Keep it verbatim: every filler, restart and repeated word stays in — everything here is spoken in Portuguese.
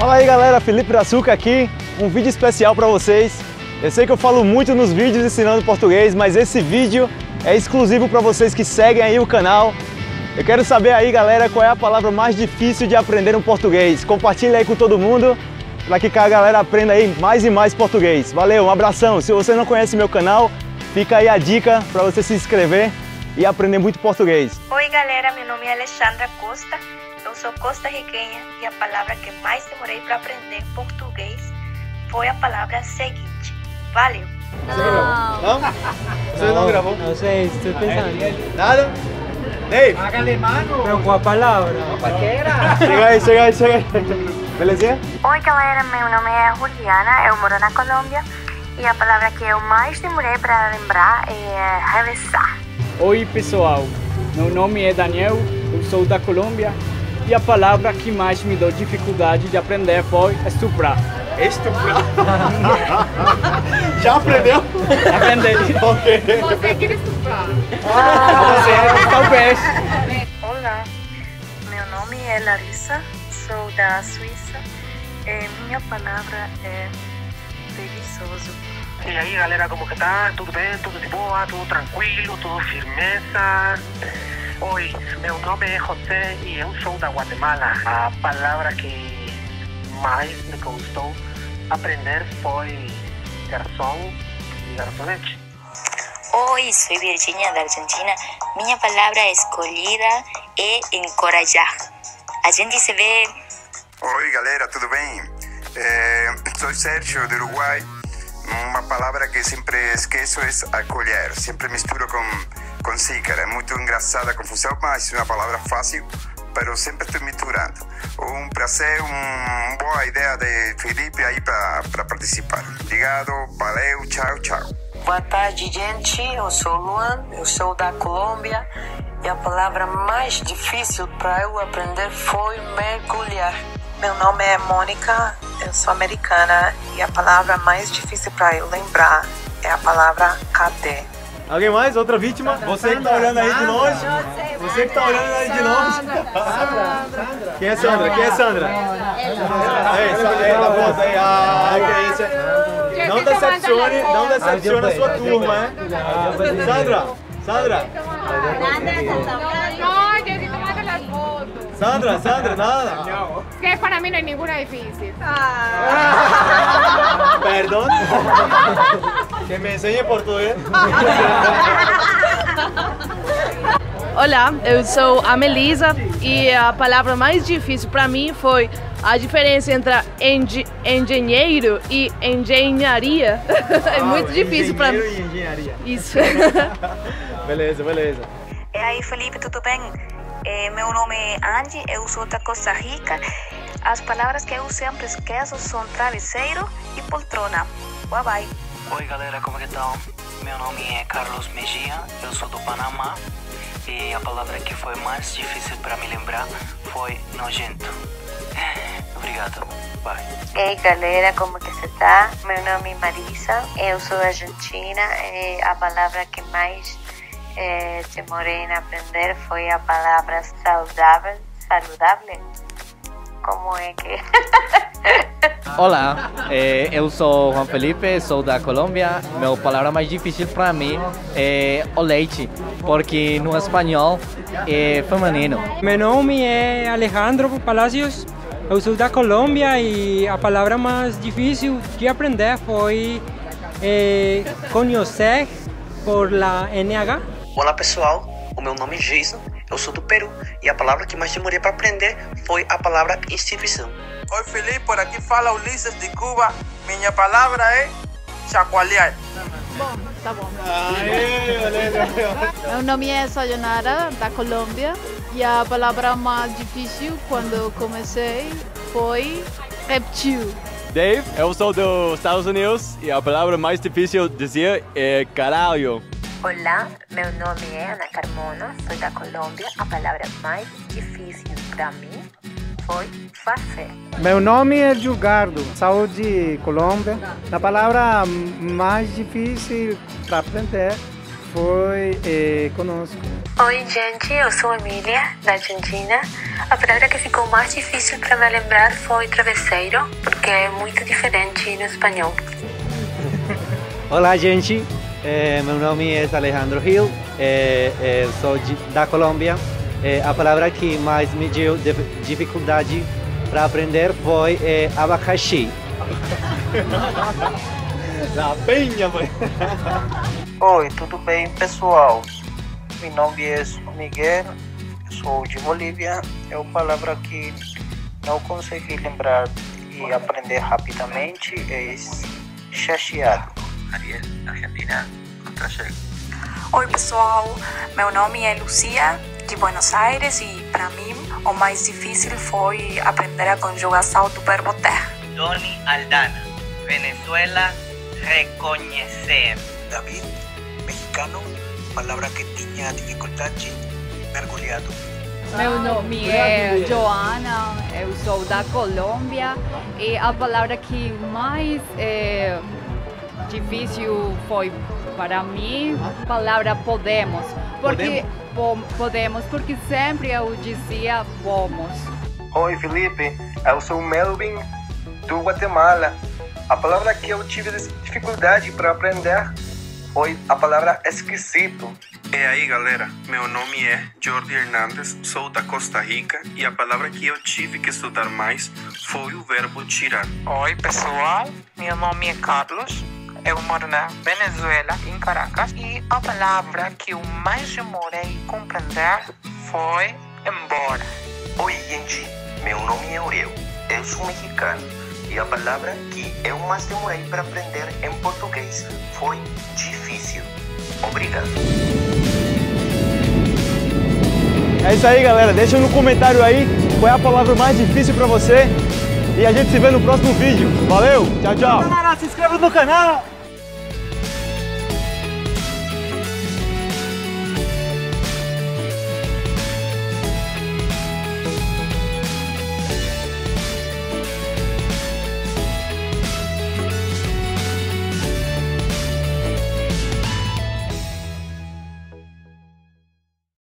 Fala aí galera, Felipe Brazuca aqui, um vídeo especial para vocês. Eu sei que eu falo muito nos vídeos ensinando português, mas esse vídeo é exclusivo para vocês que seguem aí o canal. Eu quero saber aí galera, qual é a palavra mais difícil de aprender no português. Compartilha aí com todo mundo, para que a galera aprenda aí mais e mais português. Valeu, um abração. Se você não conhece meu canal, fica aí a dica para você se inscrever e aprender muito português. Oi galera, meu nome é Alexandra Costa, eu sou costarriquenha e a palavra que mais demorei para aprender português foi a palavra seguinte. Valeu! Não? Não? Você não, não gravou? Não sei, estou pensando. Nada? Dave? Hágale mano! Pero com a palavra. Qualquer. Chega aí, chega aí, chega aí. Belezinha? Oi galera, meu nome é Juliana, eu moro na Colômbia e a palavra que eu mais demorei para lembrar é revezar. Oi pessoal, meu nome é Daniel, eu sou da Colômbia e a palavra que mais me deu dificuldade de aprender foi estuprar. Estuprar? Já aprendeu? Aprendi. Ok. Você quer estuprar? Ah, você, talvez. Olá, meu nome é Larissa, sou da Suíça e minha palavra é preguiçoso. E aí galera, como que tá? Tudo bem? Tudo de boa? Tudo tranquilo? Tudo firmeza? Oi, meu nome é José e eu sou da Guatemala. A palavra que mais me custou aprender foi garçom e garçonete. Oi, sou Virginia da Argentina. Minha palavra escolhida é encorajar. A gente se vê. Oi galera, tudo bem? É, sou Sérgio do Uruguai. Uma palavra que sempre esqueço é acolher. Sempre misturo com, com xícara. É muito engraçada a confusão, mas é uma palavra fácil, mas sempre estou misturando. Um prazer, uma boa ideia de Felipe aí para participar. Obrigado, valeu, tchau, tchau. Boa tarde, gente. Eu sou Luan, eu sou da Colômbia e a palavra mais difícil para eu aprender foi mergulhar. Meu nome é Mônica, eu sou americana e a palavra mais difícil para eu lembrar é a palavra cadê. Alguém mais? Outra vítima? Você que tá olhando aí de longe? Você que tá olhando aí de longe? Sandra. Quem é Sandra? Quem é Sandra? Ei, Sandra, volta aí. Ah, que isso. Não decepcione, não decepcione a sua turma, hein? Sandra, Sandra. No, yo sí tomando las fotos. Sandra, Sandra, nada. Que para mí no hay ninguna difícil. Perdón. Que me enseñe português. Olá, eu sou a Melisa e a palavra mais difícil para mim foi a diferença entre engen engenheiro e engenharia. É muito ah, difícil para mim. E engenharia. Isso. Beleza, beleza. E aí, Felipe, tudo bem? É, meu nome é Angie, eu sou da Costa Rica. As palavras que eu sempre esqueço são travesseiro e poltrona. Bye bye. Oi galera, como que estão? Meu nome é Carlos Mejia, eu sou do Panamá e a palavra que foi mais difícil para me lembrar foi nojento. Obrigado, bye. Ei galera, como que você tá? Meu nome é Marisa, eu sou argentina e a palavra que mais eh, demorei em aprender foi a palavra saudável. Saludável? Como é que... Olá, eh, eu sou Juan Felipe, sou da Colômbia. Minha palavra mais difícil para mim é o leite, porque no espanhol é feminino. Meu nome é Alejandro Palacios, eu sou da Colômbia e a palavra mais difícil de aprender foi eh, conhecer por la N H. Olá pessoal, o meu nome é Jason, eu sou do Peru e a palavra que mais demorei para aprender foi a palavra instituição. Oi Felipe, por aqui fala Ulisses de Cuba. Minha palavra é chacoalhar. Bom, tá bom. Aê, beleza. Meu nome é Sayonara, da Colômbia, e a palavra mais difícil quando comecei foi reptil. Dave, eu sou dos Estados Unidos e a palavra mais difícil de dizer é caralho. Olá, meu nome é Ana Carmona, sou da Colômbia. A palavra mais difícil para mim foi fazer. Meu nome é Gilgardo, sou de Colômbia. A palavra mais difícil para aprender foi eh, conosco. Oi, gente, eu sou Emília, da Argentina. A palavra que ficou mais difícil para me lembrar foi travesseiro, porque é muito diferente no espanhol. Olá, gente. É, meu nome é Alejandro Gil, é, é, eu sou de, da Colômbia. É, a palavra que mais me deu dificuldade para aprender foi é, abacaxi. La Penha, mãe. Oi, tudo bem, pessoal? Meu nome é Miguel, sou de Bolívia. É uma palavra que não consegui lembrar e aprender rapidamente, é chateado. Ariel, Argentina, contra Chile. Oi, pessoal, meu nome é Lucia, de Buenos Aires, e para mim o mais difícil foi aprender a conjugação do verbo ter. Doni Aldana, Venezuela, reconhecer. David, mexicano, palavra que tinha dificuldade, mergulhado. Meu nome é Joana, eu sou da Colômbia, e a palavra que mais é, difícil foi para mim a palavra podemos, porque podemos? Po podemos, porque sempre eu dizia vamos. Oi, Felipe, eu sou Melvin do Guatemala. A palavra que eu tive dificuldade para aprender foi a palavra esquisito. E aí, galera, meu nome é Jordi Hernandes, sou da Costa Rica e a palavra que eu tive que estudar mais foi o verbo tirar. Oi, pessoal, meu nome é Carlos, eu moro na Venezuela, em Caracas, e a palavra que eu mais demorei a compreender foi embora. Oi, gente, meu nome é Aurel, eu sou mexicano e a palavra que eu mais demorei para aprender em português foi difícil. Obrigado. É isso aí, galera. Deixa no comentário aí qual é a palavra mais difícil pra você. E a gente se vê no próximo vídeo. Valeu, tchau, tchau. Galera, se inscreva no canal.